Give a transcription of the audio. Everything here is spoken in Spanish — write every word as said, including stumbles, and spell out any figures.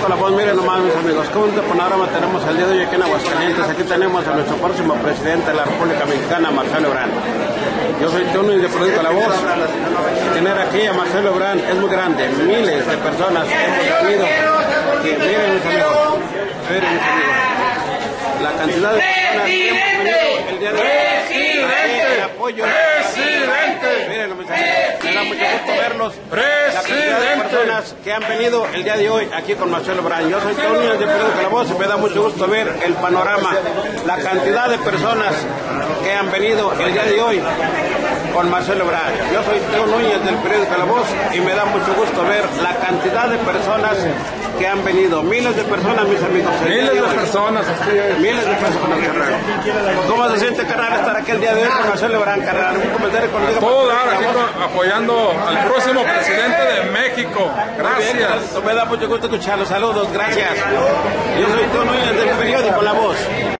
periódico La Voz. Miren nomás, mis amigos, qué bonito panorama tenemos el día de hoy aquí en Aguascalientes. Aquí tenemos a nuestro próximo presidente de la República Mexicana, Marcelo Ebrard. Yo soy Teo Núñez de Periódico La Voz. Tener aquí a Marcelo Ebrard es muy grande. Miles de personas hemos venido. Miren, mis amigos, miren, mis amigos, la cantidad de personas que hemos venido el día de hoy. ¡Presidente! El apoyo. ¡Presidente! Miren, mis amigos, me da mucho gusto verlos. ¡Presidente! La cantidad de personas que han venido el día de hoy aquí con Marcelo Ebrard. Yo soy Teo Núñez de Periódico La Voz y me da mucho gusto ver el panorama. La cantidad de personas que han venido el día de hoy con Marcelo Ebrard. Yo soy Teo Núñez del Periódico La Voz y me da mucho gusto ver la cantidad de personas que han venido. Miles de personas, mis amigos. Miles de personas, así es. Miles de personas, carnal. ¿Cómo se siente, carnal, estar aquí el día de hoy con Marcelo Ebrard, carnal? Un comentario con el Todo dar aquí con- apoyando al próximo presidente de México. Gracias. Me da mucho gusto escucharlos. Saludos, gracias. Yo soy Teo Núñez del Periódico La Voz.